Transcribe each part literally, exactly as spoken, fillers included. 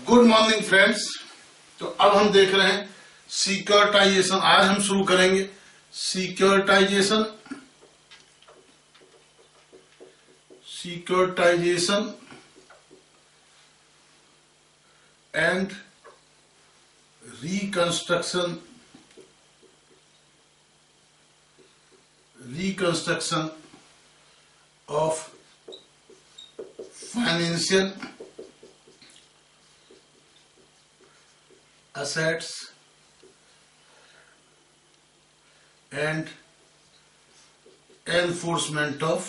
Good morning friends. तो अब हम देख रहे हैं सिक्योरिटाइजेशन। आज हम शुरू करेंगे securitization securitization and reconstruction reconstruction of financial assets and enforcement of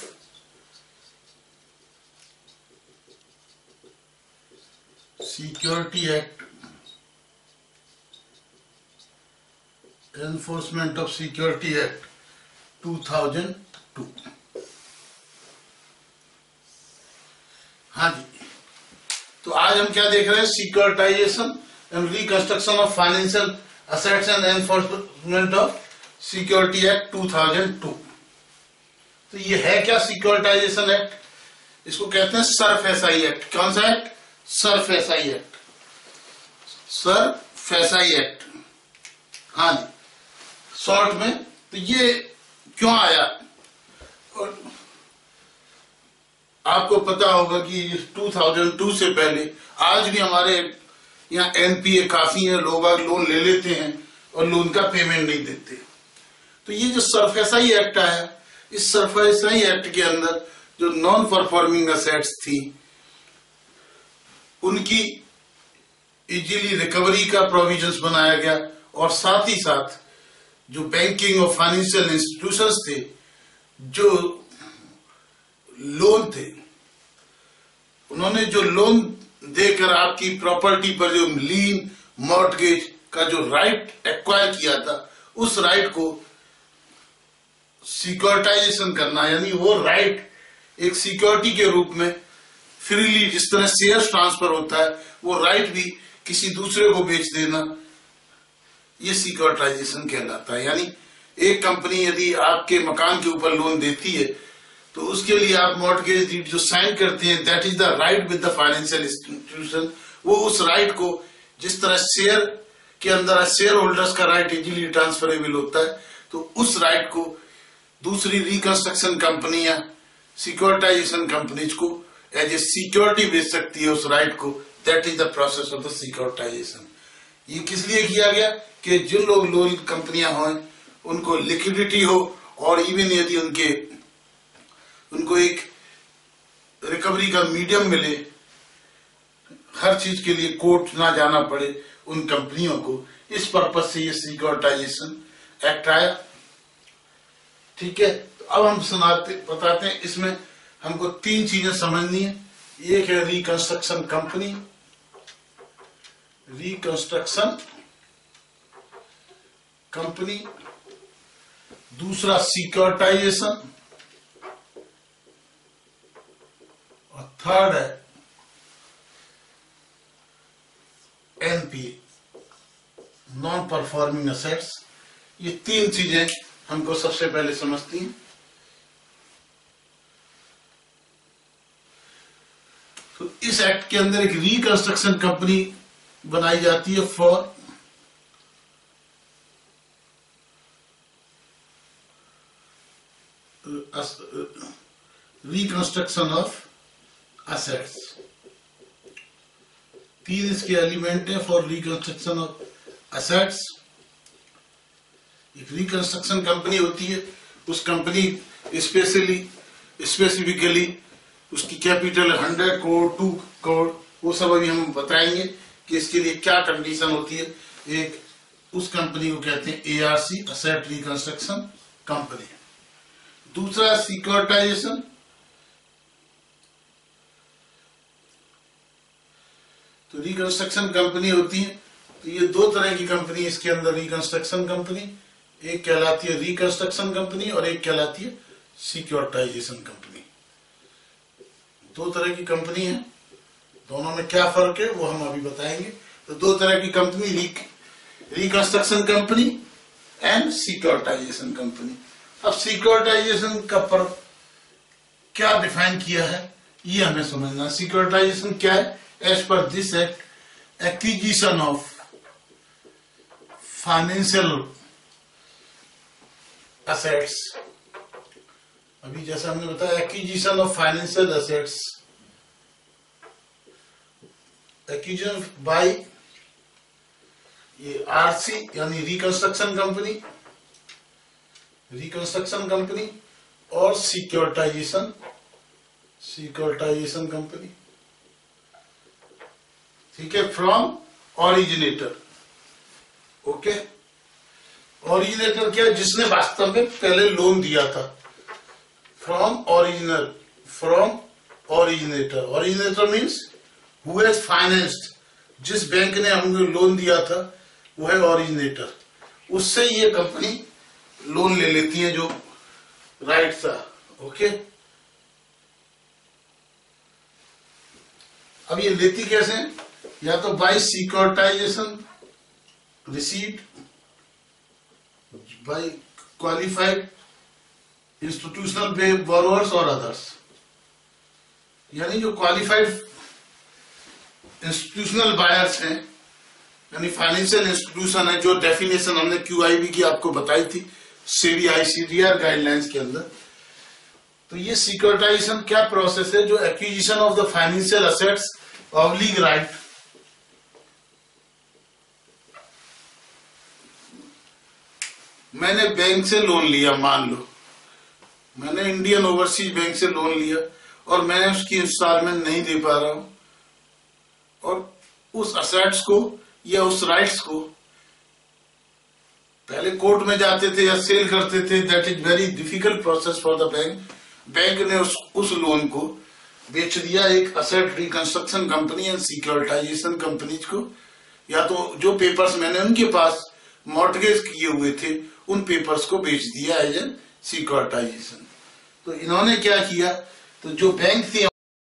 Security Act enforcement of Security Act two thousand two। हाँ जी, तो आज हम क्या देख रहे हैं? Securitization and reconstruction of financial assets and enforcement of Security Act two thousand two। तो ये है क्या सिक्योरिटाइजेशन एक्ट? इसको कहते हैं सरफेसाई एक्ट। कौन सा एक्ट? SARFAESI act. सरफेसाई एक्ट, हाँ जी, शॉर्ट में। तो ये क्यों आया? और आपको पता होगा कि दो हज़ार दो से पहले आज भी हमारे यहाँ एनपीए काफी है, लोग लोन ले लेते हैं और लोन का पेमेंट नहीं देते। तो ये जो सरफेसाई एक्ट आया, इस सरफेसाई एक्ट के अंदर जो नॉन परफॉर्मिंग असेट्स थी उनकी इजीली रिकवरी का प्रोविजंस बनाया गया, और साथ ही साथ जो बैंकिंग और फाइनेंशियल इंस्टीट्यूशंस थे, जो लोन थे, उन्होंने जो लोन देकर आपकी प्रॉपर्टी पर जो लीन मॉर्टगेज का जो राइट एक्वायर किया था, उस राइट को सिक्योरिटाइजेशन करना, यानी वो राइट एक सिक्योरिटी के रूप में फ्रीली, जिस तरह शेयर ट्रांसफर होता है, वो राइट भी किसी दूसरे को बेच देना, ये सिक्योरिटाइजेशन कहलाता है। यानी एक कंपनी यदि आपके मकान के ऊपर लोन देती है तो उसके लिए आप मॉर्टगेज डीड जो साइन करते हैं, that is the right with the financial institution. वो उस राइट को, जिस तरह शेयर के अंदर शेयर होल्डर्स का राइट इजीली ट्रांसफरेबल होता है, तो उस राइट को दूसरी रिकंस्ट्रक्शन कंपनी या सिक्योरिटाइजेशन कंपनीज को एज ए सिक्योरिटी बेच सकती है उस राइट को। That is the process of the securitization. ये किस लिए किया गया? कि जिन लोग लोन कंपनियां हो उनको लिक्विडिटी हो, और इवन यदि उनके उनको एक रिकवरी का मीडियम मिले, हर चीज के लिए कोर्ट ना जाना पड़े उन कंपनियों को। इस पर्पज से ये सिक्योरिटाइजेशन एक्ट आया। ठीक है, तो अब हम सुनाते बताते हैं, इसमें हमको तीन चीजें समझनी है। एक है रिकंस्ट्रक्शन कंपनी, रिकंस्ट्रक्शन कंपनी, दूसरा सिक्योरिटाइजेशन, और थर्ड है एनपीए, नॉन परफॉर्मिंग असेट्स। ये तीन चीजें हमको सबसे पहले समझती हैं। तो इस एक्ट के अंदर एक रिकंस्ट्रक्शन कंपनी बनाई जाती है फॉर रिकंस्ट्रक्शन ऑफ असेट्स। तीन इसके एलिमेंट है फॉर रिकंस्ट्रक्शन ऑफ असेट्स। एक रिकंस्ट्रक्शन कंपनी होती है, उस कंपनी स्पेशली स्पेसिफिकली उसकी capital hundred crore two crore, वो सब अभी हम बताएंगे कि इसके लिए क्या कंडीशन होती है। एक उस कंपनी को कहते हैं एआरसी, असेट रिकंस्ट्रक्शन कंपनी। दूसरा सिक्योरिटाइजेशन, तो रिकंस्ट्रक्शन कंपनी होती है। तो ये दो तरह की कंपनी इसके अंदर रिकंस्ट्रक्शन कंपनी, एक कहलाती है रिकंस्ट्रक्शन कंपनी और एक कहलाती है सिक्योरिटाइजेशन कंपनी। दो तरह की कंपनी है, दोनों में क्या फर्क है वो हम अभी बताएंगे। तो दो तरह की company, reconstruction company and securitization company. अब सिक्योरिटाइजेशन का पर क्या डिफाइन किया है ये हमें समझना। सिक्योरिटाइजेशन क्या है? As per this act acquisition of financial assets, अभी जैसा हमने बताया acquisition of financial assets, acquisition by ये आरसी यानी रिकंस्ट्रक्शन कंपनी, रिकंस्ट्रक्शन कंपनी और सिक्योरिटाइजेशन, सिक्योरिटाइजेशन कंपनी, ठीक है, फ्रॉम ओरिजिनेटर। ओके, ओरिजिनेटर क्या है? जिसने वास्तव में पहले लोन दिया था। From original, from originator, originator means who has financed, जिस बैंक ने हमको लोन दिया था वो है ओरिजिनेटर, उससे ये कंपनी लोन ले लेती है जो राइट था। ओके, अब ये लेती कैसे है? या तो by securitization receipt by qualified institutional borrowers और अदर्स, यानी जो क्वालिफाइड इंस्टीट्यूशनल बायर्स हैं, यानी फाइनेंशियल इंस्टीट्यूशन है, जो डेफिनेशन हमने क्यूआईबी की आपको बताई थी सेबी आईसीडीआर गाइडलाइंस के अंदर। तो ये सिक्योरिटाइजेशन क्या प्रोसेस है? जो acquisition of the financial assets oblige right, मैंने बैंक से लोन लिया, मान लो मैंने इंडियन ओवरसीज बैंक से लोन लिया और मैं उसकी इंस्टॉलमेंट नहीं दे पा रहा हूं, और उस असेट्स को या उस राइट्स को पहले कोर्ट में जाते थे या सेल करते थे, that is very difficult process for the bank. Bank ने उस उस लोन को बेच दिया एक asset reconstruction company and securitization companies को, या तो जो पेपर्स मैंने उनके पास मॉर्टगेज किए हुए थे उन पेपर्स को बेच दिया एज एन सिक्योरिटाइजेशन। तो इन्होंने क्या किया? तो जो बैंक थी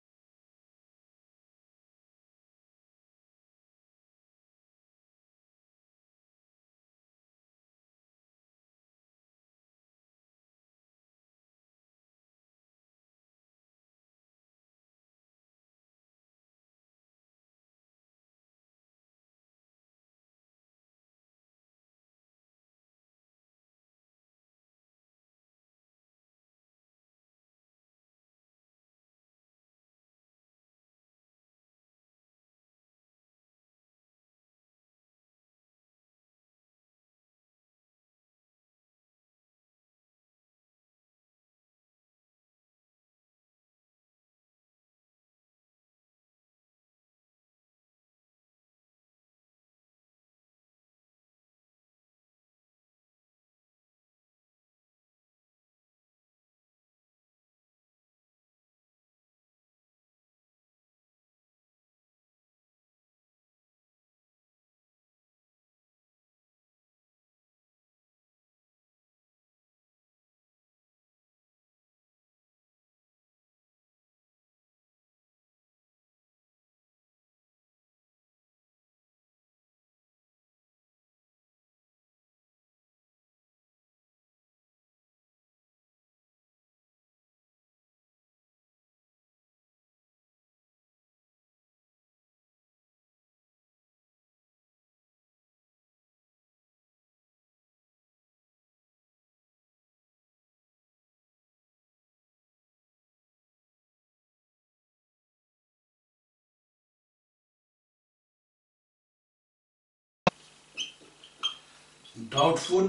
डाउटफुल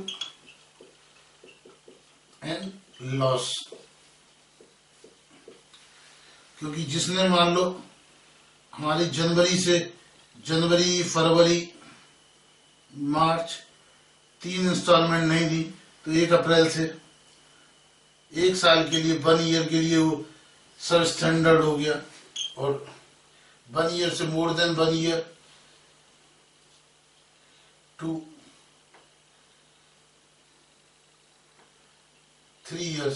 एंड लॉस, क्योंकि जिसने मान लो हमारी जनवरी से जनवरी फरवरी मार्च तीन इंस्टॉलमेंट नहीं दी, तो एक अप्रैल से एक साल के लिए, वन ईयर के लिए वो सब स्टैंडर्ड हो गया, और वन ईयर से more than one year to three years,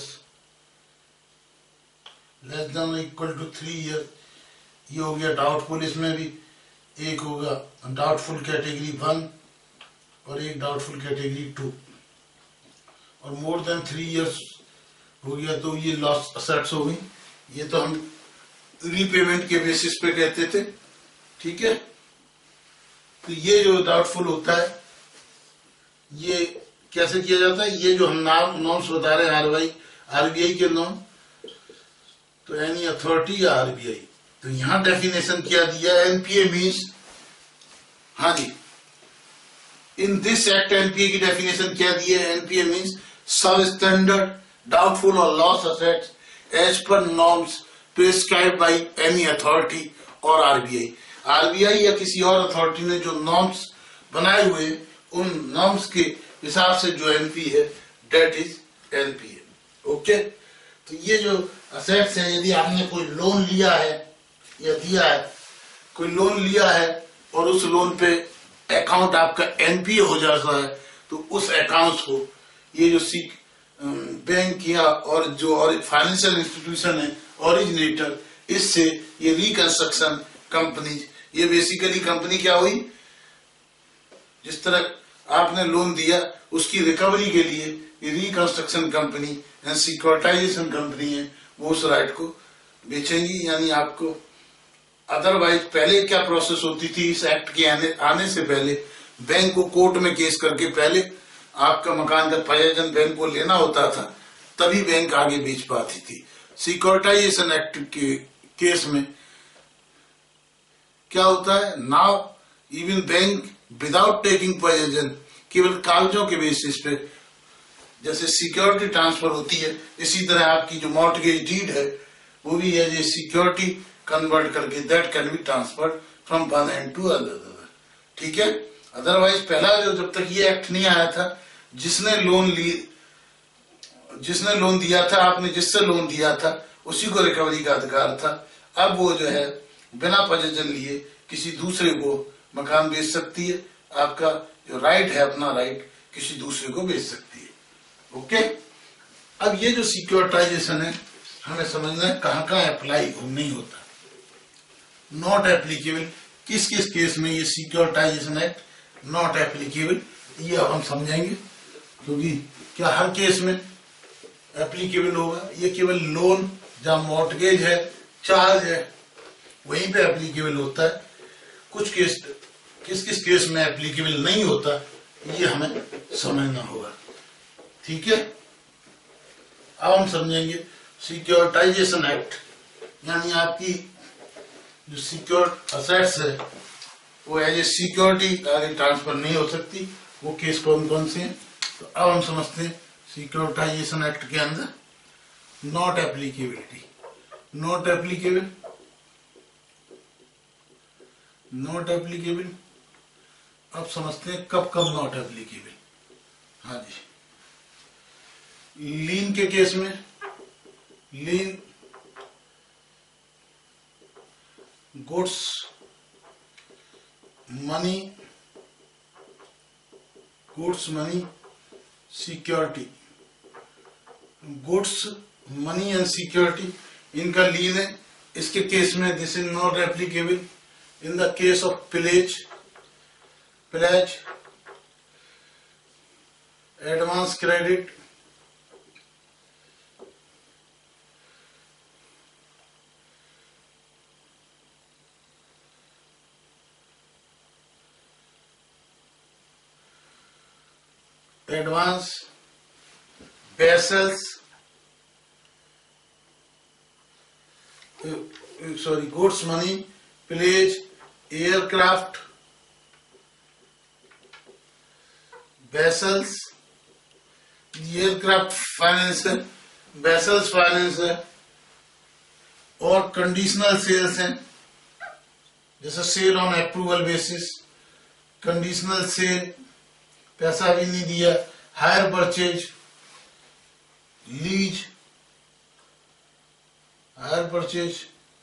less than equal to three year, ये हो गया डाउटफुल। इसमें भी एक होगा डाउटफुल कैटेगरी वन और एक डाउटफुल कैटेगरी टू, और मोर देन थ्री इयर्स हो गया तो ये लॉस असेट्स हो गई। ये तो हम रीपेमेंट के बेसिस पे कहते थे, ठीक है। तो ये जो डाउटफुल होता है ये कैसे किया जाता है, ये जो हम नाम नॉर्म्स बता रहे हैं आरबीआई आरबीआई के नॉर्म, तो एनी अथॉरिटी या आरबीआई, तो यहां डेफिनेशन क्या दिया है, एनपीए मीन्स, हाँ जी, इन दिस एक्ट एनपीए की डेफिनेशन क्या दी है, NPA means substandard doubtful और loss assets as per norms prescribed by any authority और आरबीआई। आरबीआई या किसी और अथॉरिटी ने जो नॉर्म्स बनाए हुए उन नॉर्म्स के हिसाब से जो एनपी है डेट इज एनपीए। ओके, तो ये जो असेट्स है, यदि आपने कोई लोन लिया है या दिया है, कोई लोन लिया है और उस लोन पे अकाउंट आपका एनपीए हो जाता है, तो उस अकाउंट को ये जो सी बैंक या और जो और फाइनेंशियल इंस्टीट्यूशन है ओरिजिनेटर, इससे ये रिकंस्ट्रक्शन कंपनी, ये बेसिकली कंपनी क्या हुई, जिस तरह आपने लोन दिया उसकी रिकवरी के लिए ये reconstruction company and securitization company है, वो उस राइट को बेचेंगी। यानी आपको अदरवाइज पहले क्या प्रोसेस होती थी, इस एक्ट के आने, आने से पहले बैंक को कोर्ट में केस करके पहले आपका मकान का प्रयोजन बैंक को लेना होता था, तभी बैंक आगे बेच पाती थी। सिक्योरिटाइजेशन एक्ट के केस में क्या होता है, now even bank without taking possession, केवल कागजों के बेसिस पे जैसे सिक्योरिटी ट्रांसफर होती है, इसी तरह आपकी जो मॉर्टगेज डीड है वो भी एज ए सिक्योरिटी कन्वर्ट करके that can be transferred from one end to other. ठीक है, अदरवाइज पहला जो, जब तक ये एक्ट नहीं आया था, जिसने लोन ली, जिसने लोन दिया था, आपने जिससे लोन दिया था उसी को रिकवरी का अधिकार था। अब वो जो है बिना पोजेशन लिए किसी दूसरे को मकान बेच सकती है, आपका जो राइट है, अपना राइट किसी दूसरे को बेच सकती है। ओके, अब ये जो सिक्योरिटाइजेशन है हमें समझना है कहाँ कहाँ अप्लाई नहीं होता, नॉट एप्लीकेबल, किस किस केस में ये सिक्योरिटाइजेशन एक्ट नॉट एप्लीकेबल, ये अब हम समझेंगे, क्योंकि क्या हर केस में एप्लीकेबल होगा, ये केवल लोन जहाँ मॉर्टगेज है, चार्ज है, वहीं पे एप्लीकेबल होता है। कुछ केस, किस किस केस में एप्लीकेबल नहीं होता, ये हमें समझना होगा। ठीक है, अब हम समझेंगे सिक्योरिटाइजेशन एक्ट, यानी आपकी जो सिक्योर असेट्स है वो एज ए सिक्योरिटी आगे ट्रांसफर नहीं हो सकती, वो केस कौन कौन से हैं। तो अब हम समझते हैं सिक्योरिटाइजेशन एक्ट के अंदर not applicability, not applicable, not applicable. अब समझते हैं कब कब नॉट एप्लीकेबल। हाँ जी, लीन के केस में, lien goods money, goods money security, goods money and security, इनका लीन है, इसके केस में this is not applicable. In the case of pledge, pledge advance credit, advance vessels, sorry, goods money, pledge, aircraft, vessels, aircraft finance है, vessels finance है, और conditional sales हैं, जैसे sale on approval basis, conditional sale, पैसा भी नहीं दिया, hire purchase, lease, hire purchase,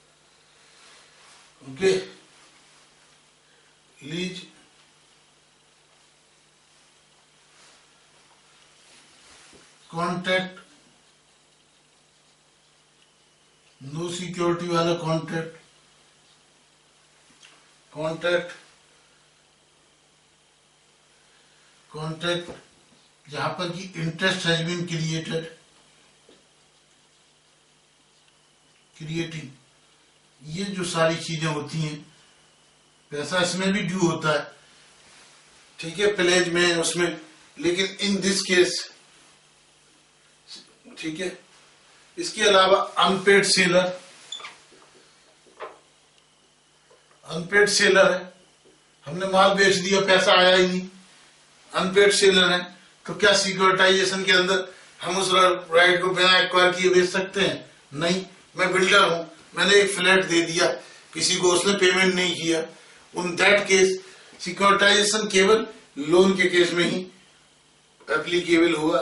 okay, lease, contract, no security वाला कॉन्ट्रैक्ट, कॉन्ट्रैक्ट, कॉन्ट्रैक्ट जहां पर कि interest has been created, creating, ये जो सारी चीजें होती हैं, पैसा इसमें भी ड्यू होता है, ठीक है, प्लेज में उसमें, लेकिन इन दिस केस, ठीक है। इसके अलावा अनपेड सेलर, अनपेड सेलर है, हमने माल बेच दिया, पैसा आया ही नहीं, अनपेड सेलर है, तो क्या सिक्योरिटाइजेशन के अंदर हम उस राइट को बिना एक्वायर किए बेच सकते हैं? नहीं। मैं बिल्डर हूं, मैंने एक फ्लैट दे दिया किसी को, उसने पेमेंट नहीं किया, उन दैट केस सिक्योरिटाइजेशन केवल लोन के केस में ही एप्लीकेबल होगा।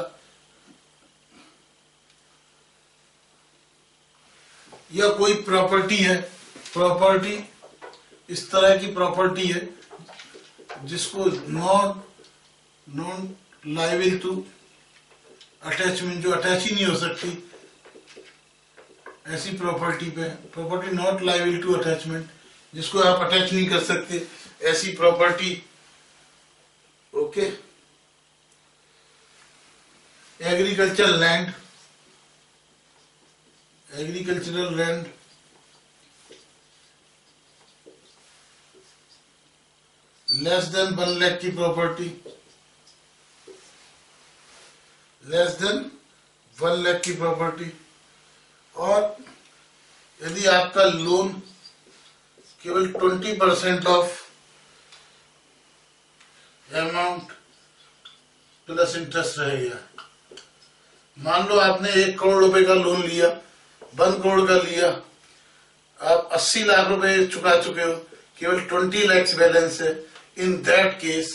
या कोई प्रॉपर्टी है, प्रॉपर्टी इस तरह की प्रॉपर्टी है जिसको non non liable to attachment, जो अटैच ही नहीं हो सकती, ऐसी प्रॉपर्टी पे, property not liable to attachment, जिसको आप अटैच नहीं कर सकते, ऐसी property. Okay. Agriculture land, agricultural land, less than one lakh की property, less than one lakh की प्रॉपर्टी। और यदि आपका लोन केवल twenty percent of amount plus interest रहेगा, मान लो आपने एक करोड़ रुपए का लोन लिया, वन करोड़ का लिया, आप अस्सी लाख रुपए चुका चुके हो, केवल ट्वेंटी लैक्स बैलेंस है, in that case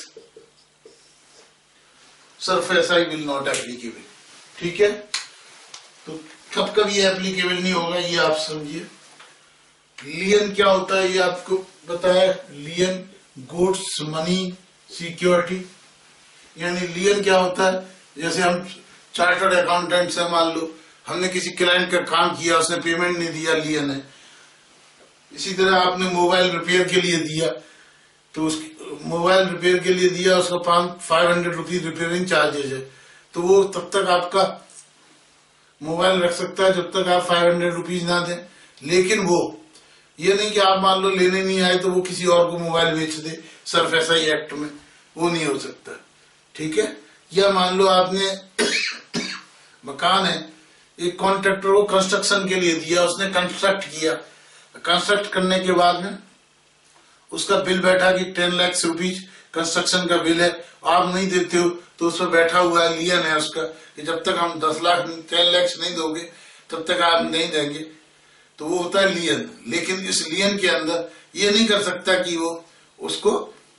SARFAESI will not applicable. ठीक है, तो कब कब ये एप्लीकेबल नहीं होगा ये आप समझिए। लियन क्या होता है ये आपको बताया, लियन गुड्स मनी सिक्योरिटी, यानी लियन क्या होता है, जैसे हम चार्टर्ड अकाउंटेंट से, मान लो हमने किसी क्लाइंट का काम किया, उसने पेमेंट नहीं दिया, लियन है। इसी तरह आपने मोबाइल रिपेयर के लिए दिया, तो उस मोबाइल रिपेयर के लिए दिया, उसका पांच five hundred rupees repairing charges है, तो वो तब तक आपका मोबाइल रख सकता है जब तक आप फाइव हंड्रेड रुपीज ना दें। लेकिन वो ये नहीं कि आप मान लो लेने नहीं आए तो वो किसी और को मोबाइल बेच दे, सरफेसाई एक्ट में वो नहीं हो सकता। ठीक है, या मान लो आपने मकान है, एक कॉन्ट्रैक्टर को कंस्ट्रक्शन के लिए दिया, उसने कंस्ट्रक्ट किया, कंस्ट्रक्ट करने के बाद में उसका बिल बैठा कि टेन लाख रुपीज कंस्ट्रक्शन का बिल है, आप नहीं देते हो तो उस पर बैठा हुआ है, लियन है उसका, कि जब तक हम दस लाख टेन लाख नहीं दोगे तब तक आप नहीं देंगे, तो वो होता है लियन। लेकिन इस लियन के अंदर ये नहीं कर सकता कि वो उसको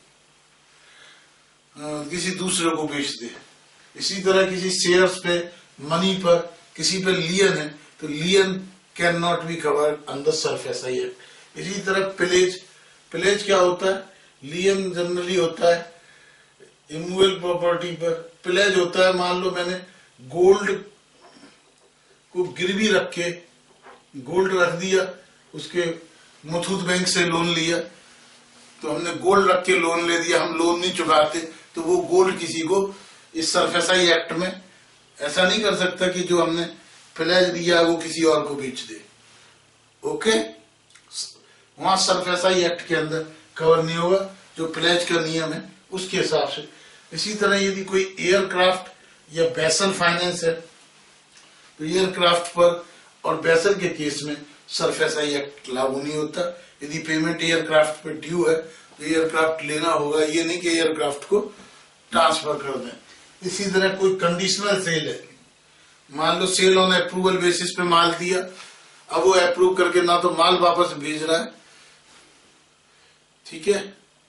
किसी दूसरे को बेच दे। इसी तरह किसी शेयर्स पे, मनी पर, किसी पे लियन है, तो lien can not be covered under SARFAESI act. इसी तरह पिलेज, पिलेज क्या होता है, लियन जनरली होता है इमूवेबल प्रॉपर्टी पर, पिलेज होता है मान लो मैंने गोल्ड को गिरवी रख के, गोल्ड रख दिया, उसके मुथूट बैंक से लोन लिया, तो हमने गोल्ड रख के लोन ले दिया, हम लोन नहीं चुकाते, तो वो गोल्ड किसी को इस सरफेसाई एक्ट में ऐसा नहीं कर सकता कि जो हमने पिलेज दिया वो किसी और को बेच दे। ओके, वहां सरफेसाई एक्ट के अंदर कवर नहीं होगा, जो पिलेज का नियम है उसके हिसाब से। इसी तरह यदि कोई एयरक्राफ्ट या वेसल फाइनेंस है, तो एयरक्राफ्ट पर और वेसल के केस में सरफेसाई एक्ट लागू नहीं होता। यदि पेमेंट एयरक्राफ्ट पे ड्यू है तो एयरक्राफ्ट लेना होगा, ये नहीं कि एयरक्राफ्ट को ट्रांसफर कर दें। इसी तरह कोई कंडीशनल सेल है, मान लो सेल ऑन अप्रूवल बेसिस पे माल दिया, अब वो अप्रूव करके ना तो माल वापस भेज रहा है, ठीक है,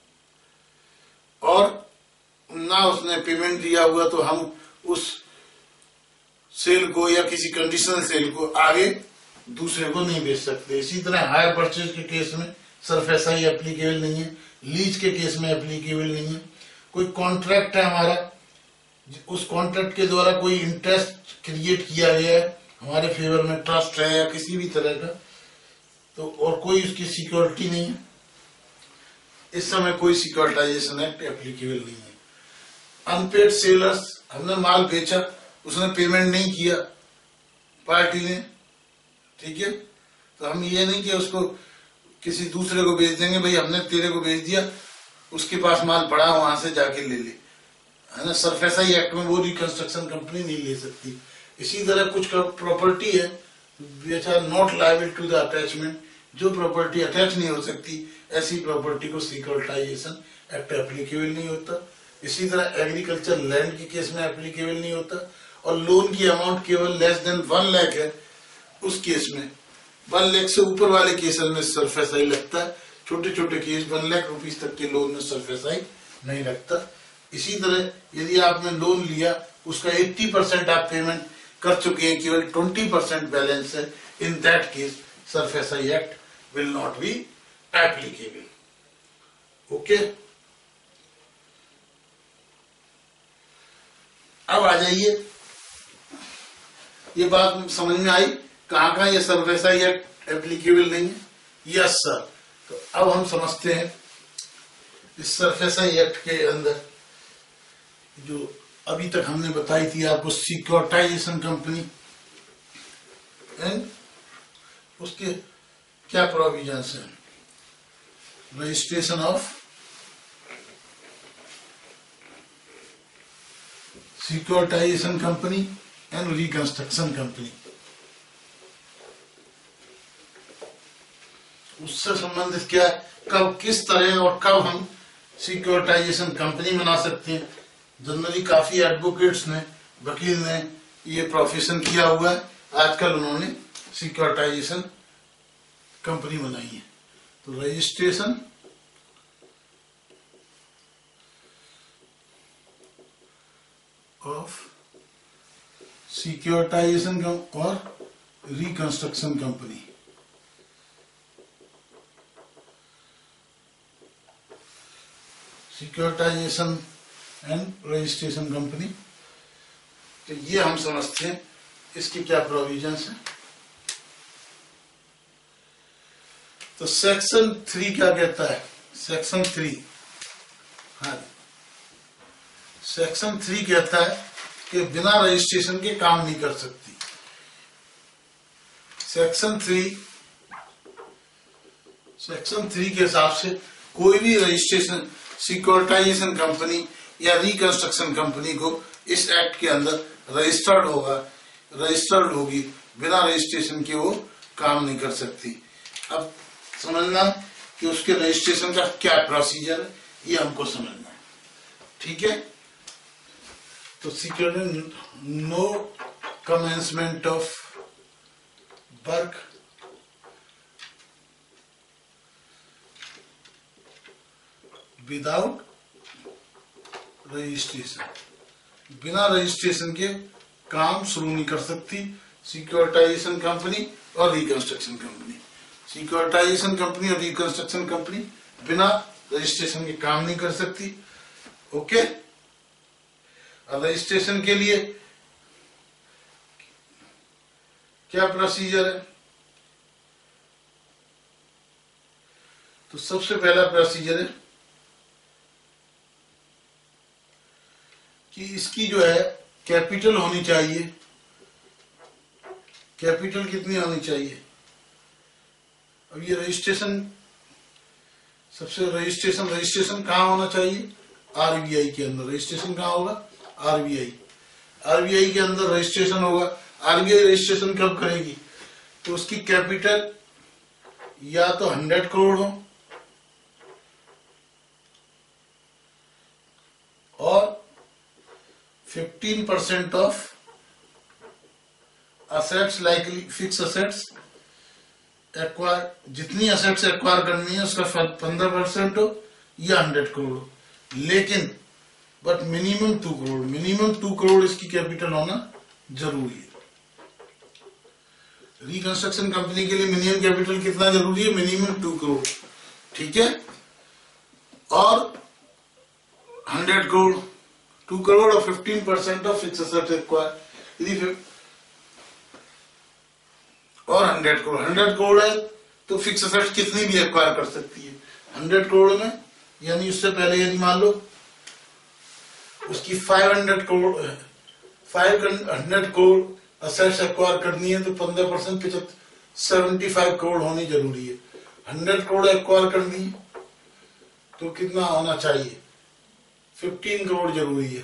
और ना उसने पेमेंट दिया हुआ, तो हम उस सेल को या किसी कंडीशनल सेल को आगे दूसरे को नहीं बेच सकते। इसी तरह हायर परचेज के केस में सरफेसाई एप्लीकेबल नहीं है, लीज के केस में एप्लीकेबल नहीं है। कोई कॉन्ट्रैक्ट है हमारा, उस कॉन्ट्रैक्ट के द्वारा कोई इंटरेस्ट क्रिएट किया गया है हमारे फेवर में, ट्रस्ट है या किसी भी तरह का, तो और कोई उसकी सिक्योरिटी नहीं है, इस समय कोई सिक्योरिटाइजेशन एक्ट एप्लीकेबल नहीं है। अनपेड सेलर्स, हमने माल बेचा, उसने पेमेंट नहीं किया पार्टी ने, ठीक है, तो हम ये नहीं कि उसको किसी दूसरे को बेच देंगे, भाई हमने तेरे को बेच दिया, उसके पास माल पड़ा वहां से जाके ले ले, है ना। सरफेसाई एक्ट में वो रिकंस्ट्रक्शन कंपनी नहीं ले सकती। इसी तरह कुछ प्रॉपर्टी है which are not liable to the attachment, जो प्रॉपर्टी अटैच नहीं हो सकती, ऐसी प्रॉपर्टी को सिक्योरिटाइजेशन एक्ट एप्लीकेबल नहीं होता। इसी तरह एग्रीकल्चर लैंड के केस में एप्लीकेबल नहीं होता। और लोन की अमाउंट केवल लेस देन वन लाख है, उस केस में वन लाख से ऊपर वाले केसेस में सरफेसाई लगता है। छोटे छोटे केस वन लाख रुपीस तक के लोन में सरफेसाई नहीं लगता। इसी तरह यदि आपने लोन लिया, उसका अस्सी परसेंट आप पेमेंट कर चुके हैं, केवल बीस परसेंट बैलेंस है, in that case SARFAESI act will not be applicable. Okay, अब आ जाइए, ये बात समझ में आई कहां कहां ये सरफेसाई एक्ट एप्लीकेबल नहीं है। Yes sir. तो अब हम समझते हैं इस सरफेसाई एक्ट के अंदर जो अभी तक हमने बताई थी आपको सिक्योरिटाइजेशन कंपनी, एंड उसके क्या प्रोविजंस हैं। Registration of securitization company and reconstruction company, उससे संबंधित क्या है, कब किस तरह और कब हम सिक्योरिटाइजेशन कंपनी बना सकते हैं। जनरली काफी एडवोकेट्स ने, वकील ने ये प्रोफेशन किया हुआ है, आजकल उन्होंने सिक्योरिटाइजेशन कंपनी बनाई है। तो रजिस्ट्रेशन ऑफ सिक्योरिटाइजेशन और reconstruction company, securitization and registration company, तो ये हम समझते हैं इसकी क्या प्रोविजंस है। तो सेक्शन थ्री क्या कहता है, सेक्शन थ्री, हाँ, सेक्शन थ्री कहता है कि बिना रजिस्ट्रेशन के काम नहीं कर सकती। सेक्शन थ्री सेक्शन थ्री के हिसाब से कोई भी रजिस्ट्रेशन सिक्योरिटाइजेशन कंपनी या रिकंस्ट्रक्शन कंपनी को इस एक्ट के अंदर रजिस्टर्ड होगा रजिस्टर्ड होगी, बिना रजिस्ट्रेशन के वो काम नहीं कर सकती। अब समझना कि उसके रजिस्ट्रेशन का क्या प्रोसीजर है, ये हमको समझना है, ठीक है। तो security, no commencement of work without registration, बिना रजिस्ट्रेशन के काम शुरू नहीं कर सकती सिक्योरिटाइजेशन कंपनी और रिकंस्ट्रक्शन कंपनी। सिक्योरिटाइजेशन कंपनी और रिकंस्ट्रक्शन कंपनी बिना रजिस्ट्रेशन के काम नहीं कर सकती। ओके, और रजिस्ट्रेशन के लिए क्या प्रोसीजर है, तो सबसे पहला प्रोसीजर है कि इसकी जो है कैपिटल होनी चाहिए। कैपिटल कितनी होनी चाहिए, अब ये रजिस्ट्रेशन, सबसे रजिस्ट्रेशन रजिस्ट्रेशन कहाँ होना चाहिए, आरबीआई के अंदर। रजिस्ट्रेशन कहाँ होगा, आरबीआई। आरबीआई के अंदर रजिस्ट्रेशन होगा। आरबीआई रजिस्ट्रेशन कब करेगी, तो उसकी कैपिटल या तो हंड्रेड करोड़ हो और fifteen percent of assets likely fix assets acquire, जितनी असेट्स एक्वायर करनी है उसका पंद्रह परसेंट हो या हंड्रेड करोड़ हो, लेकिन but minimum two crore minimum two crore इसकी कैपिटल होना जरूरी है। रिकंस्ट्रक्शन कंपनी के लिए मिनिमम कैपिटल कितना जरूरी है, मिनिमम टू करोड़, ठीक है। और हंड्रेड करोड़ टू करोड़ और fifteen percent of fix assets acquire, यदि और हंड्रेड करोड़ हंड्रेड करोड़ है तो फिक्स असेट्स कितनी भी एक्वायर कर सकती है हंड्रेड करोड़ में, यानी उससे पहले यदि मान लो उसकी five hundred crore five hundred crore assets acquire करनी है तो पंद्रह परसेंट पिछहत्तर सेवेंटी फाइव करोड़ होनी जरूरी है। हंड्रेड करोड़ एक्वायर करनी है तो कितना होना चाहिए, फिफ्टीन करोड़ जरूरी है।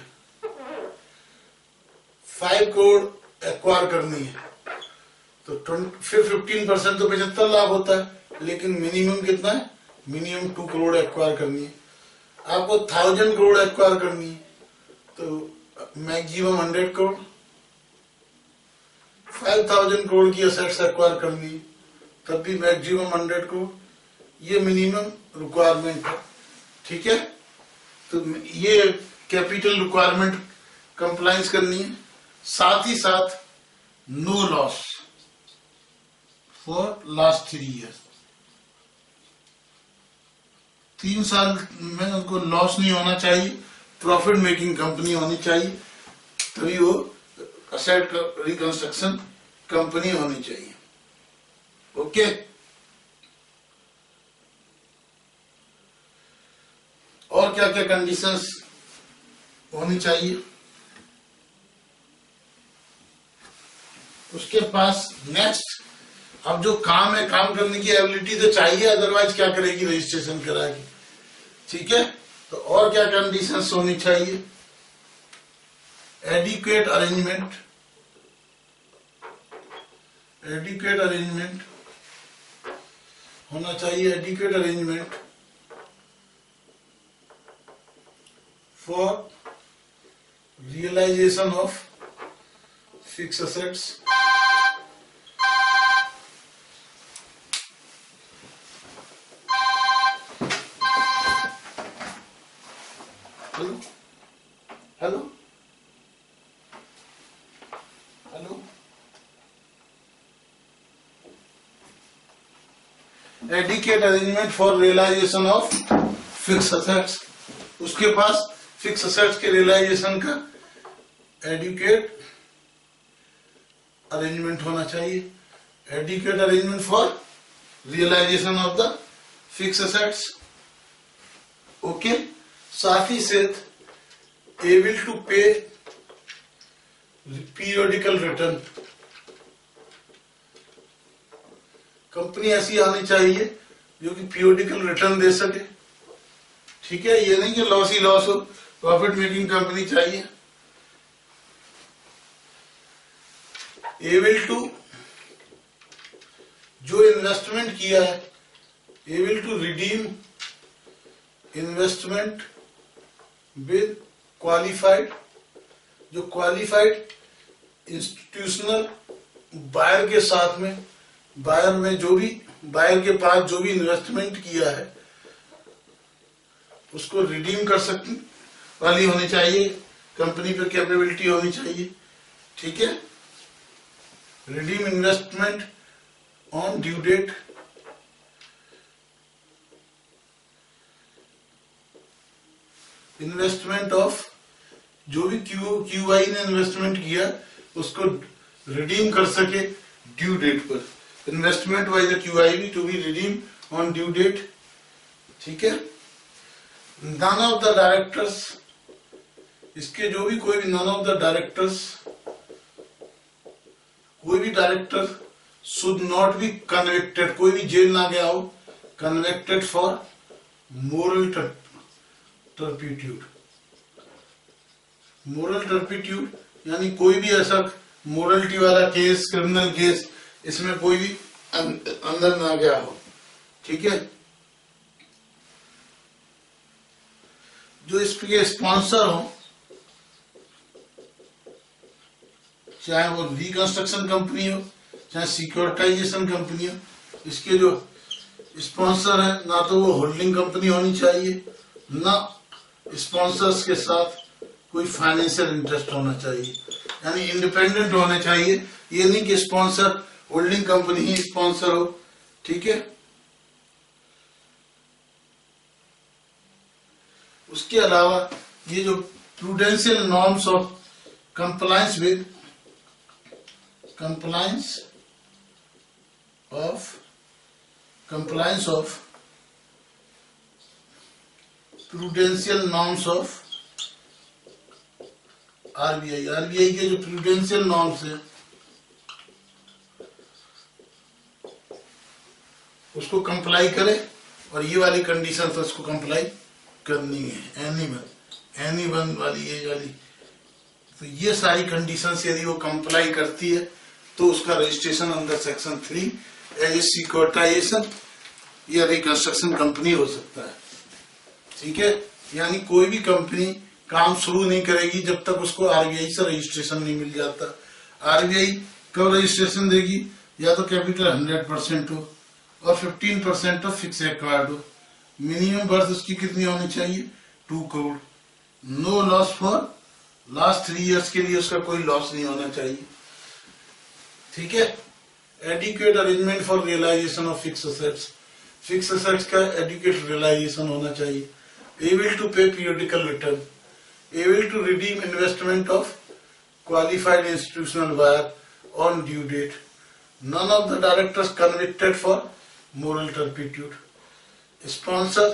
फाइव करोड़ एक्वायर करनी है तो फिर फिफ्टीन परसेंट तो पचहत्तर लाख होता है, लेकिन मिनिमम कितना है, मिनिमम टू करोड़ एक्वायर करनी है। आपको थाउजेंड करोड़ एक्वायर करनी है तो maximum hundred crore. Five thousand crore की असेट्स एक्वायर करनी है तब भी मैक्सिमम हंड्रेड करोड़। ये मिनिमम रिक्वायरमेंट है, ठीक है। तो ये कैपिटल रिक्वायरमेंट कंप्लायंस करनी है। साथ ही साथ no loss for last three years, तीन साल में उनको लॉस नहीं होना चाहिए, प्रॉफिट मेकिंग कंपनी होनी चाहिए, तभी वो असेट रिकंस्ट्रक्शन कंपनी होनी चाहिए। ओके, और क्या क्या कंडीशंस होनी चाहिए उसके पास। नेक्स्ट, अब जो काम है, काम करने की एबिलिटी तो चाहिए, अदरवाइज क्या करेगी, रजिस्ट्रेशन कराएगी, ठीक है। तो और क्या कंडीशंस होनी चाहिए, एडिक्वेट अरेंजमेंट, एडिक्वेट अरेंजमेंट होना चाहिए, adequate arrangement for realisation of fix assets, hello hello hello adequate arrangement for realisation of fix assets, उसके पास फिक्स असेट्स के रियलाइजेशन का एडिक्वेट अरेंजमेंट होना चाहिए, adequate arrangement for realisation of the fix assets. Okay, साथ ही साथ able to pay periodical return, company ऐसी आनी चाहिए जो कि पीरियोडिकल रिटर्न दे सके, ठीक है। ये नहीं कि लॉस ही लॉस हो, प्रॉफिट मेकिंग कंपनी चाहिए। एबल टू, जो इन्वेस्टमेंट किया है, able to redeem investment with qualified, जो क्वालिफाइड इंस्टीट्यूशनल बायर के साथ में, बायर में जो भी, बायर के पास जो भी इन्वेस्टमेंट किया है उसको रिडीम कर सकती वाली होनी चाहिए, कंपनी पे कैपेबिलिटी होनी चाहिए, ठीक है। Redeem investment on due date, investment of, जो भी क्यू क्यू आई ने इन्वेस्टमेंट किया उसको रिडीम कर सके ड्यू डेट पर, investment by the Q I B to be redeem on due date, ठीक है। नन ऑफ द डायरेक्टर्स, इसके जो भी कोई भी नन ऑफ द डायरेक्टर्स, कोई भी director should not be convicted, कोई भी जेल ना गया हो, convicted for moral turpitude, moral turpitude यानी कोई भी ऐसा मोरलिटी वाला केस, क्रिमिनल केस, इसमें कोई भी अंदर ना गया हो, ठीक है। जो इसके स्पॉन्सर हो, चाहे वो रिकंस्ट्रक्शन कंपनी हो, चाहे सिक्योरिटाइजेशन कंपनी हो, इसके जो स्पॉन्सर है ना तो वो होल्डिंग कंपनी होनी चाहिए, ना स्पॉन्सर्स के साथ कोई फाइनेंशियल इंटरेस्ट होना चाहिए, यानी इंडिपेंडेंट होने चाहिए। ये नहीं कि स्पॉन्सर होल्डिंग कंपनी ही स्पॉन्सर हो, ठीक है। उसके अलावा ये जो prudential norms of compliance with compliance of compliance of prudential norms of RBI, RBI के जो प्रूडेंशियल नॉर्म्स है उसको कंप्लाई करे, और ये वाली कंडीशन तो उसको कंप्लाई करनी है, एनी वन एनी वन वाली एज वाली। तो ये सारी कंडीशंस यदि वो कंप्लाई करती है तो उसका registration under section three as a securitisation या रिकंस्ट्रक्शन कंपनी हो सकता है। ठीक है, यानी कोई भी कंपनी काम शुरू नहीं करेगी जब तक उसको आरबीआई से रजिस्ट्रेशन नहीं मिल जाता। आरबीआई कब रजिस्ट्रेशन देगी? या तो कैपिटल हंड्रेड परसेंट हो और fifteen percent of fix acquired हो। मिनिमम बर्थ उसकी कितनी होनी चाहिए? Two crore. No loss for last three years के लिए उसका कोई लॉस नहीं होना चाहिए। ठीक है, adequate arrangement for realisation of fix assets, fix assets का एडिक्वेट रियलाइजेशन होना चाहिए। Able to pay periodical return, able to redeem investment of qualified institutional buyer on due date, none of the directors convicted for moral turpitude. Sponsor,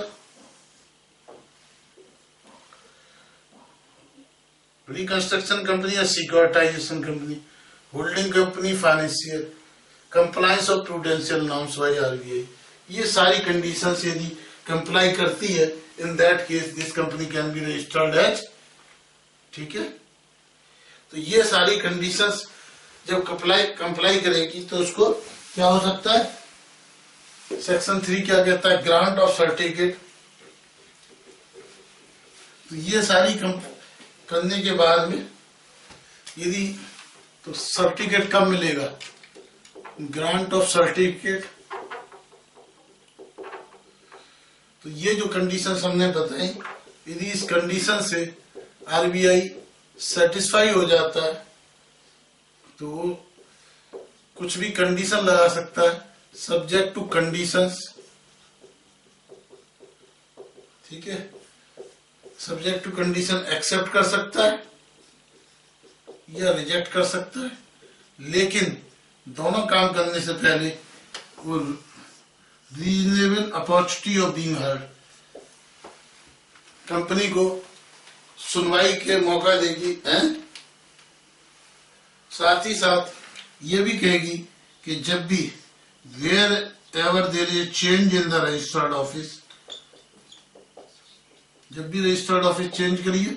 reconstruction company or securitization company, holding company, financier, compliance of prudential norms by R B I. ये सारी conditions यदि comply करती है, in that case this company can be registered as, ठीक है। तो ये सारी conditions जब कंप्लाई कंप्लाई करेगी तो उसको क्या हो सकता है? सेक्शन थ्री क्या कहता है? Grant of certificate. तो ये सारी करने के बाद में यदि तो सर्टिफिकेट कब मिलेगा? Grant of certificate. तो ये जो कंडीशंस हमने बताई, यदि इस कंडीशन से आरबीआई सेटिस्फाई हो जाता है तो कुछ भी कंडीशन लगा सकता है, सब्जेक्ट टू कंडीशंस। ठीक है, सब्जेक्ट टू कंडीशन एक्सेप्ट कर सकता है या रिजेक्ट कर सकता है, लेकिन दोनों काम करने से पहले वो reasonable opportunity of being heard, company को सुनवाई के मौका देगी है? साथ ही साथ ये भी कहेगी कि जब भी wherever there is change in the registered office, जब भी रजिस्टर्ड ऑफिस चेंज करिए,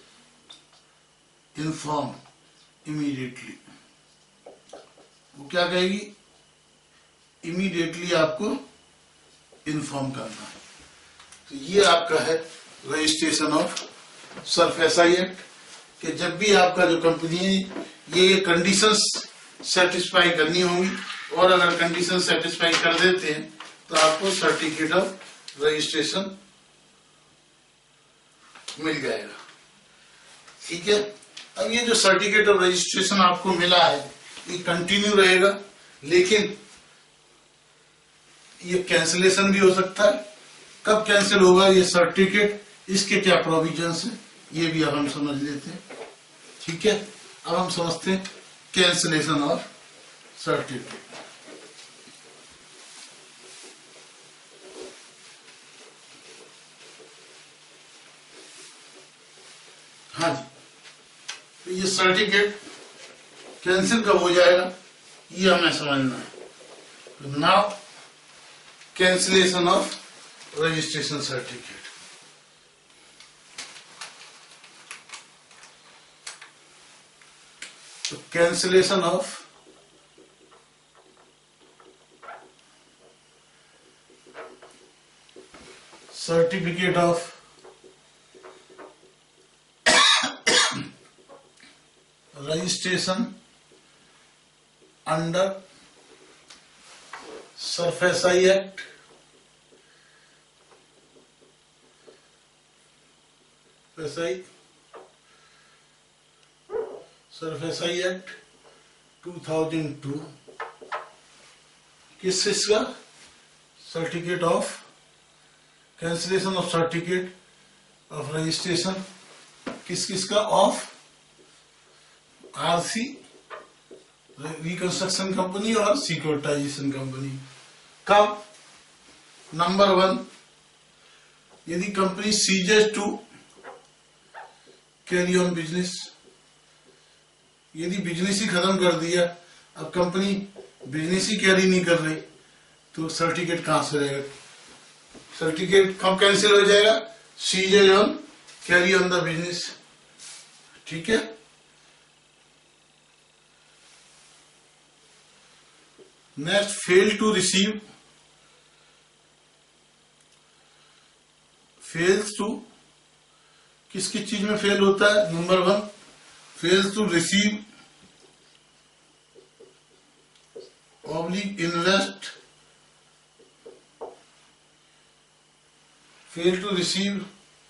इन्फॉर्म इमीडिएटली। वो क्या कहेगी? इमीडिएटली आपको इन्फॉर्म करना है। तो ये आपका है रजिस्ट्रेशन ऑफ सरफेसाई एक्ट, कि जब भी आपका जो कंपनी है ये कंडीशंस सेटिस्फाई करनी होंगी, और अगर कंडीशन सेटिस्फाई कर देते हैं तो आपको सर्टिफिकेट ऑफ रजिस्ट्रेशन मिल जाएगा। ठीक है, अब ये जो सर्टिफिकेट ऑफ रजिस्ट्रेशन आपको मिला है ये कंटिन्यू रहेगा, लेकिन ये कैंसिलेशन भी हो सकता है। कब कैंसिल होगा ये सर्टिफिकेट, इसके क्या प्रोविजंस है ये भी अब हम समझ लेते हैं। ठीक है, अब हम समझते हैं कैंसिलेशन ऑफ सर्टिफिकेट। हाँ जी, तो ये सर्टिफिकेट कैंसिल कब हो जाएगा ये हमें समझना है। Now cancellation of registration certificate. तो cancellation of certificate of registration under SARFAESI act SARFAESI SARFAESI act two thousand two, किस इसका? Certificate of cancellation of certificate of registration किस किस का? ऑफ आरसी रिकंस्ट्रक्शन कंपनी और सिक्योरिटाइजेशन कंपनी। कब? नंबर वन, यदि company ceases to carry on business, यदि business ही खत्म कर दिया, अब कंपनी बिजनेस ही कैरी नहीं कर रही, तो सर्टिफिकेट कहां से रहेगा? सर्टिफिकेट कब कैंसिल हो जाएगा? Ceases on carry on the business. ठीक है, next fail to receive, fails to किस किस चीज में फेल होता है? Number one, fails to receive oblique invest, fail to receive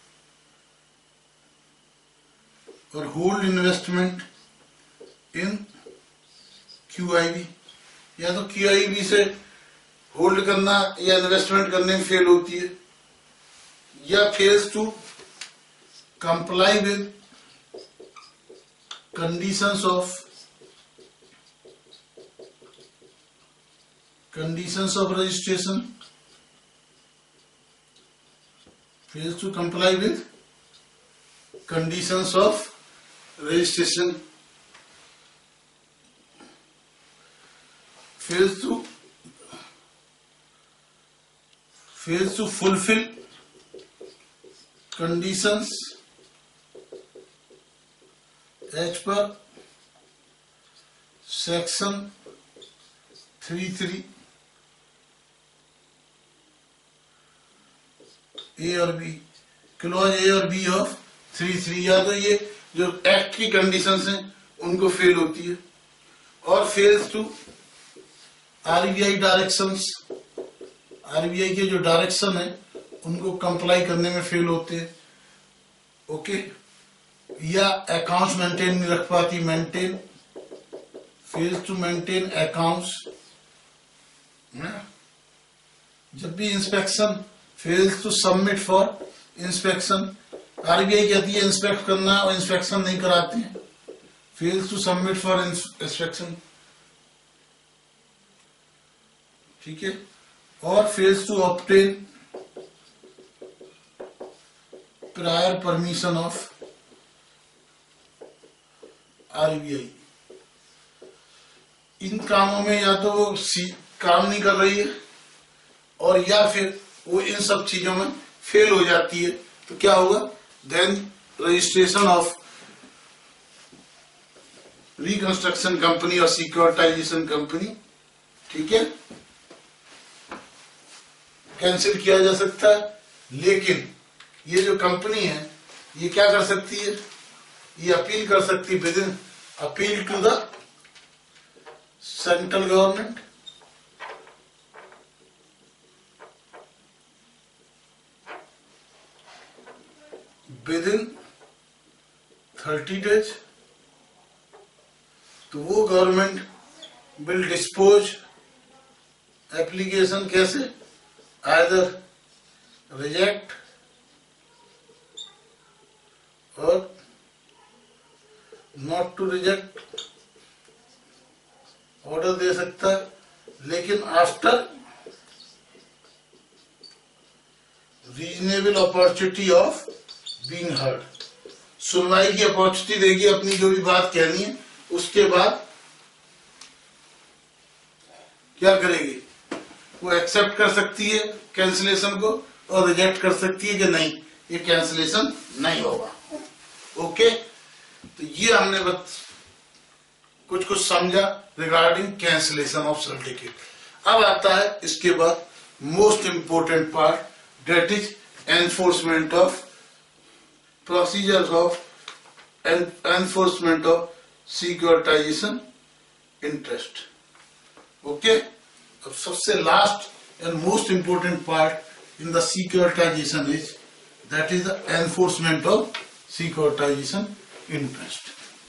और होल्ड इन्वेस्टमेंट इन क्यूआईबी, या तो क्यूआईबी से होल्ड करना या इन्वेस्टमेंट करने में फेल होती है, या fails to comply with conditions of conditions of registration, fails to comply with conditions of registration, fails to fails to fulfill conditions as per section three three A और B, clause A और B of three three, या तो ये जो act की conditions हैं उनको fail होती है, और fails to RBI directions, RBI के जो डायरेक्शन है उनको कंप्लाई करने में फेल होते हैं। ओके, या अकाउंट्स मेंटेन नहीं रख पाती, maintain, fails to maintain accounts. जब भी inspection, fails to submit for inspection, RBI कहती है इंस्पेक्ट करना और इंस्पेक्शन नहीं कराती है, fails to submit for inspection. ठीक है, और fails to obtain prior permission of RBI. इन कामों में या तो वो काम नहीं कर रही है और या फिर वो इन सब चीजों में फेल हो जाती है, तो क्या होगा? Then registration of reconstruction company और सिक्योरिटाइजेशन कंपनी, ठीक है, कैंसिल किया जा सकता है। लेकिन ये जो कंपनी है ये क्या कर सकती है? ये अपील कर सकती है, within appeal to the central government, within thirty days, तो वो गवर्नमेंट विल डिस्पोज एप्लीकेशन कैसे? Either reject or not to reject order दे सकता है, लेकिन after reasonable opportunity of being heard, सुनवाई की अपॉर्चुनिटी देगी, अपनी जो भी बात कहनी है उसके बाद क्या करेगी? वो एक्सेप्ट कर सकती है कैंसिलेशन को और रिजेक्ट कर सकती है कि नहीं, ये कैंसिलेशन नहीं होगा। ओके, तो ये हमने बस कुछ कुछ समझा रिगार्डिंग कैंसिलेशन ऑफ सर्टिफिकेट। अब आता है इसके बाद most important part, that is enforcement of procedures of enforcement of securitisation interest. Okay, अब सबसे last and most important part in the securitisation is that is the enforcement of securitisation interest.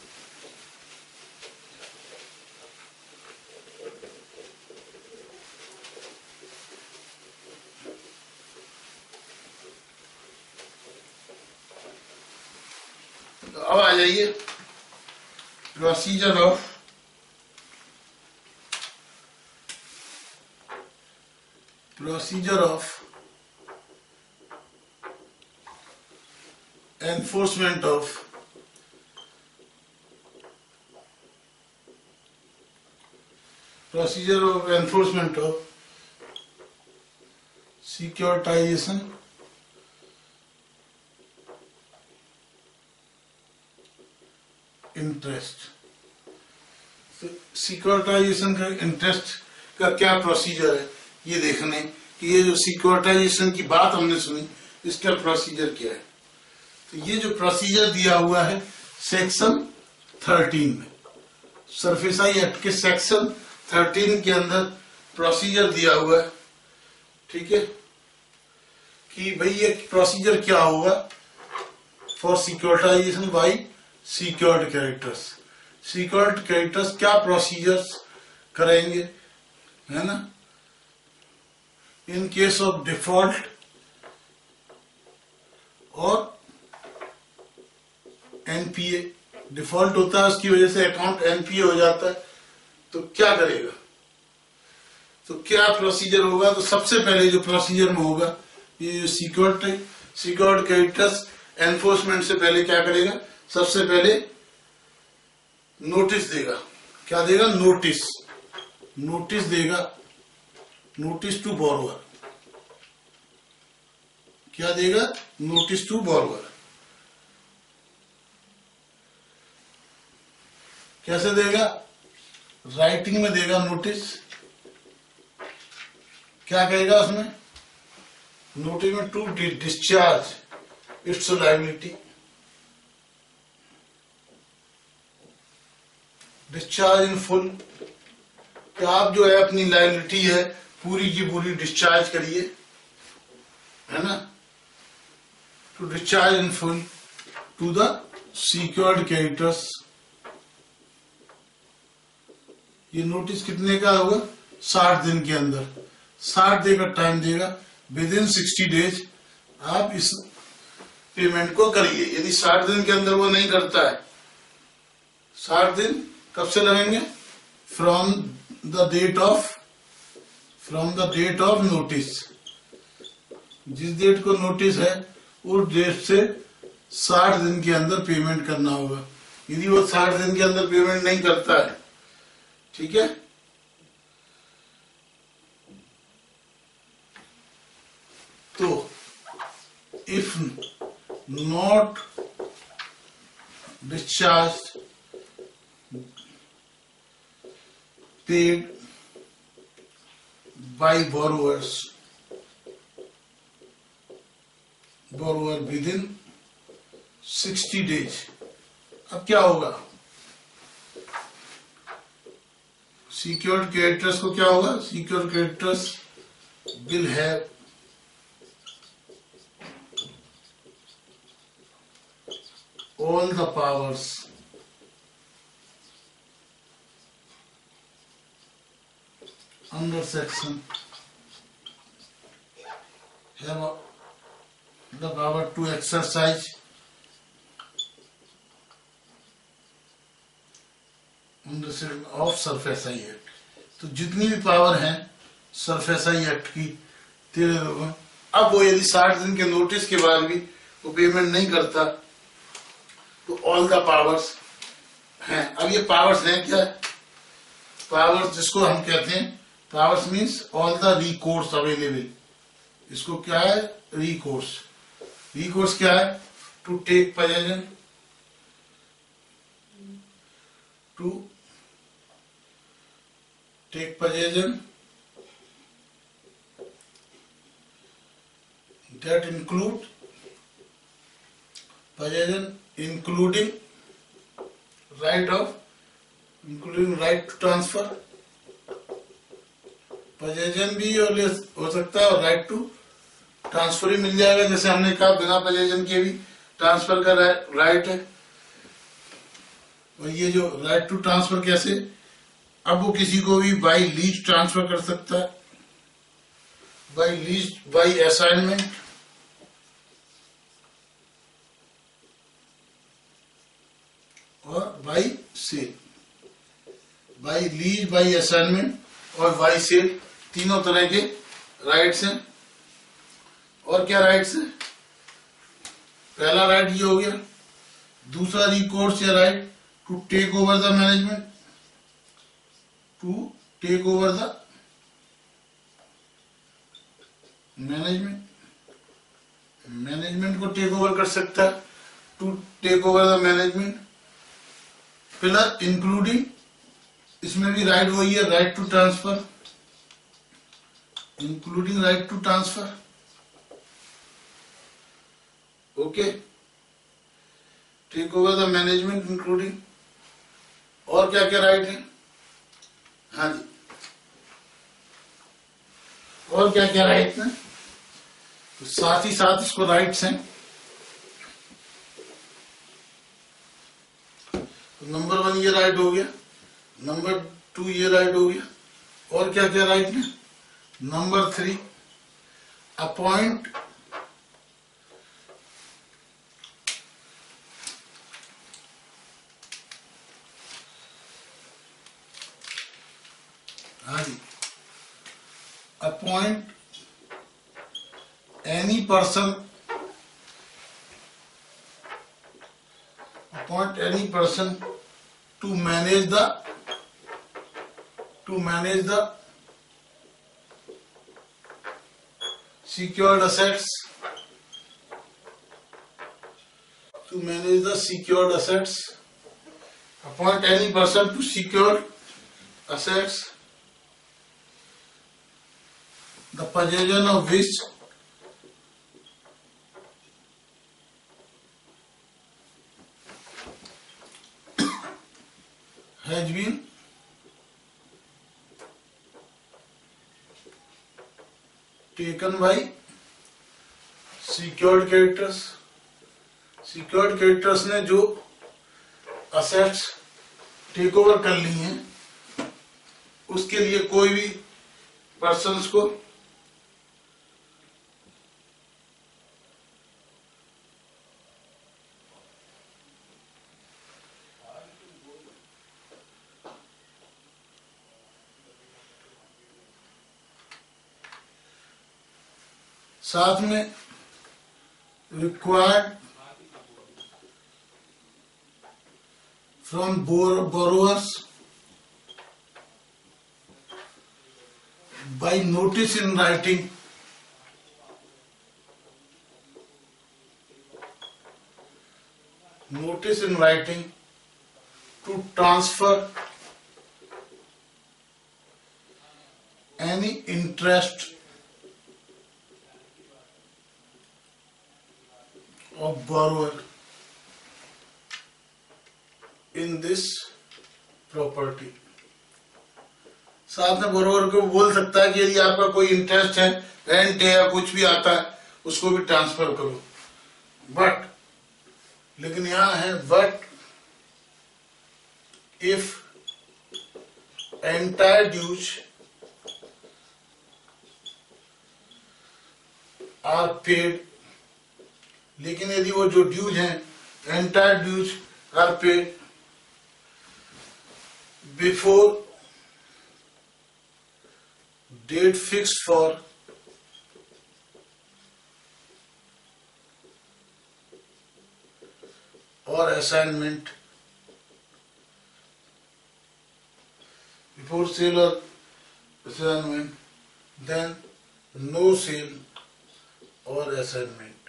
अब आ जाइए procedure of procedure of enforcement of procedure of enforcement of securitisation interest. तो securitisation का interest का क्या procedure है ये देखने कि ये जो सिक्योरिटाइजेशन की बात हमने सुनी इसका प्रोसीजर क्या है। तो ये जो प्रोसीजर दिया हुआ है सेक्शन थर्टीन में, सरफेसाई एक्ट के सेक्शन थर्टीन के अंदर प्रोसीजर दिया हुआ है, ठीक है, कि भाई ये प्रोसीजर क्या होगा for securitisation by secured creditors. Secured creditors क्या प्रोसीजर्स करेंगे, है ना, इन केस ऑफ डिफॉल्ट और एनपीए। डिफॉल्ट होता है उसकी वजह से अकाउंट एनपीए हो जाता है, तो क्या करेगा, तो क्या प्रोसीजर होगा। तो सबसे पहले जो प्रोसीजर में होगा ये जो सिक्योरिटी सिक्योर्ड कैरेक्टर्स एनफोर्समेंट से पहले क्या करेगा, सबसे पहले नोटिस देगा। क्या देगा, नोटिस नोटिस देगा, नोटिस टू बोरोवर। क्या देगा, नोटिस टू बोरोवर। कैसे देगा, राइटिंग में देगा नोटिस। क्या कहेगा उसमें, नोटिस में to discharge its liability, discharge in full, कि आप जो है अपनी लायबिलिटी है पूरी की पूरी डिस्चार्ज करिए, है ना, to discharge in full to the secured creditors. ये नोटिस कितने का होगा, साठ दिन के अंदर, साठ दिन का टाइम देगा, विद इन सिक्सटी डेज आप इस पेमेंट को करिए। यदि साठ दिन के अंदर वो नहीं करता है, साठ दिन कब से लगेंगे, from the date of from the date of notice. जिस डेट को नोटिस है उस डेट से साठ दिन के अंदर पेमेंट करना होगा। यदि वो साठ दिन के अंदर पेमेंट नहीं करता है, ठीक है, तो if not discharge paid by borrowers borrower within sixty days, अब क्या होगा, सिक्योर्ड क्रेडिटर्स को क्या होगा, secured creditors will have all the powers under section have the power to exercise under section of SARFAESI act. तो जितनी भी power है सरफेसाई एक्ट की तेरह लोगों, अब वो यदि साठ दिन के नोटिस के बाद भी वो पेमेंट नहीं करता तो ऑल द पावर्स हैं। अब ये पावर्स हैं क्या, पावर्स जिसको हम कहते हैं, powers means all the recourse available. इसको क्या है, रिकोर्स। रिकोर्स क्या है, to take possession, to take possession that include possession including right of including right to transfer, possession भी और हो सकता है और राइट टू ट्रांसफर भी मिल जाएगा। जैसे हमने कहा बिना possession के भी ट्रांसफर का राइट है। और ये जो राइट टू ट्रांसफर कैसे, अब वो किसी को भी बाय लीज ट्रांसफर कर सकता है, बाय लीज, बाय असाइनमेंट, और by sale. By lease, by assignment और बाई सेल तीनों तरह के राइट्स हैं। और क्या राइट्स हैं, पहला राइट ये हो गया। दूसरा रिकोर्स या right to take over the management, to take over the management, management को टेक ओवर कर सकता है, to take over the management. पिलर इंक्लूडिंग, इसमें भी राइट वही है, right to transfer, including right to transfer. Okay, take over the management including, और क्या क्या राइट है? हाँ जी, और क्या क्या राइट है? तो साथ ही साथ इसको राइट्स हैं। तो नंबर वन ये राइट हो गया, नंबर टू ये राइट हो गया, और क्या क्या राइट है? नंबर थ्री, अपॉइंट हाँ जी, appoint any person, appoint any person to manage the to manage the secured assets, to manage the secured assets, appoint any person to secure assets, the possession of which has been taken by secured creditors, secured creditors ने जो assets take over कर ली हैं, उसके लिए कोई भी persons को साथ में required from borrowers by notice in writing, notice in writing to transfer any interest of borrower in this property। साथ में बोरोवर को बोल सकता है कि यदि आपका कोई इंटरेस्ट है, रेंट है या कुछ भी आता है, उसको भी ट्रांसफर करो। बट लेकिन यहां है but if entire dues are paid, लेकिन यदि वो जो ड्यूज हैं entire dues are paid before date fix for or assignment, before sale or assignment, then no sale or assignment।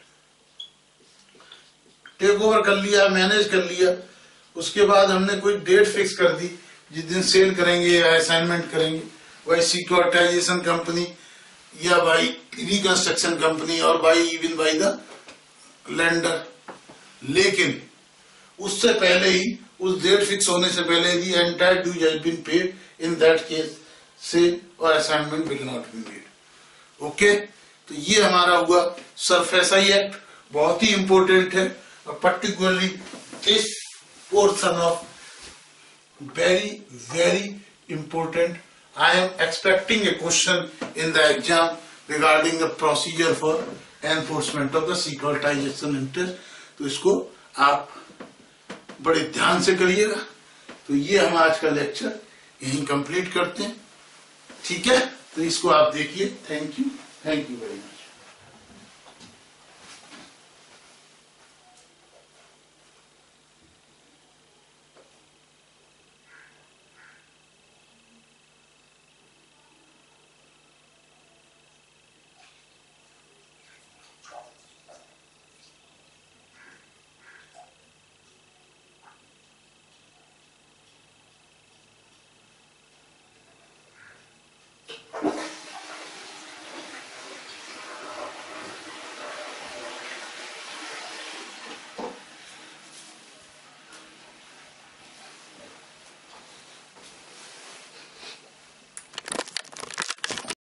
Take over कर लिया, मैनेज कर लिया, उसके बाद हमने कोई डेट फिक्स कर दी जिस दिन सेल करेंगे या असाइनमेंट करेंगे, बाई सिक्योरिटाइजेशन कंपनी या बाई रिकंस्ट्रक्शन कंपनी और by even by the lender. लेकिन उससे पहले ही, उस डेट फिक्स होने से पहले यदि entire dues has been paid, in that case sale और assignment will not be made. Okay, तो ये हमारा हुआ सरफेसाई एक्ट, बहुत ही इंपॉर्टेंट है, और particularly this portion of very very important. I am expecting a question in the exam regarding the procedure for enforcement of the securitisation interest. तो इसको आप बड़े ध्यान से करिएगा। तो ये हम आज का लेक्चर यहीं कंप्लीट करते हैं, ठीक है? तो इसको आप देखिए। Thank you, thank you very much.